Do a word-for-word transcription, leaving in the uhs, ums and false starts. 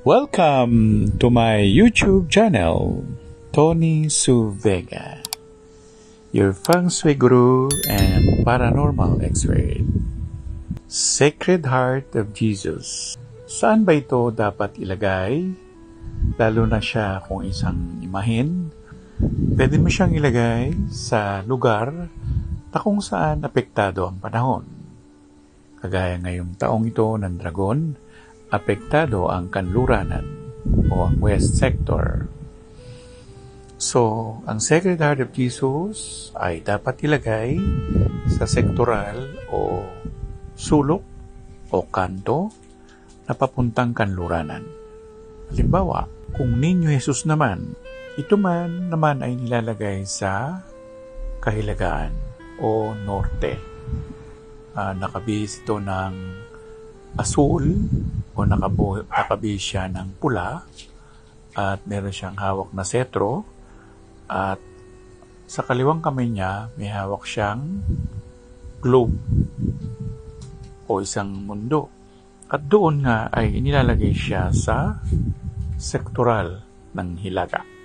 Welcome to my YouTube channel, Tony Su Vega, your feng shui guru and paranormal expert. Sacred Heart of Jesus. Saan ba ito dapat ilagay? Lalo na siya kung isang imahin. Pwede mo siyang ilagay sa lugar na kung saan apektado ang panahon. Kagaya ngayong taong ito ng dragon, apektado ang kanluranan o ang west sector. So, ang Sacred Heart of Jesus ay dapat ilagay sa sektoral o sulok o kanto na papuntang kanluranan. Halimbawa, kung Niño Jesus naman, ito man naman ay nilalagay sa kahilagaan o norte. Uh, nakabihis ito ng asul o nakabu- nakabihis siya ng pula at meron siyang hawak na setro at sa kaliwang kamay niya may hawak siyang globe o isang mundo. At doon nga ay inilalagay siya sa sektoral ng hilaga.